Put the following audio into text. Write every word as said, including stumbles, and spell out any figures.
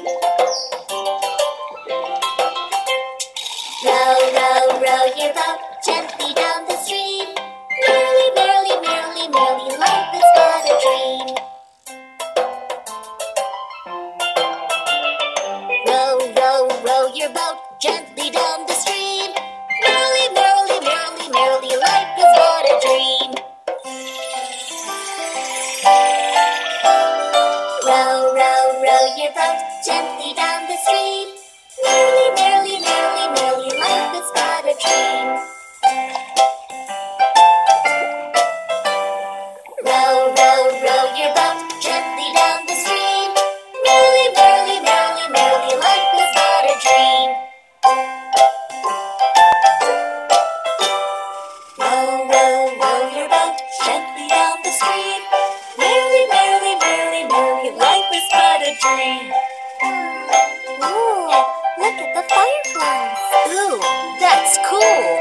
Row, row, row your boat gently down the stream. Merrily, merrily, merrily, merrily, life is but a dream. Row, row, row your boat gently down the stream. Merrily, merrily, merrily, merrily, life is but a dream. Row, row, row your boat gently down the stream. Merrily, merrily, merrily, merrily, life is but a dream. Row, row, row your boat gently down the stream. Merrily, merrily, merrily, merrily, life is but a dream. Row, row, row your boat gently down the stream. Merrily, merrily, merrily, merrily, life is but a dream. Ooh, look at the fireflies. Ooh, that's cool.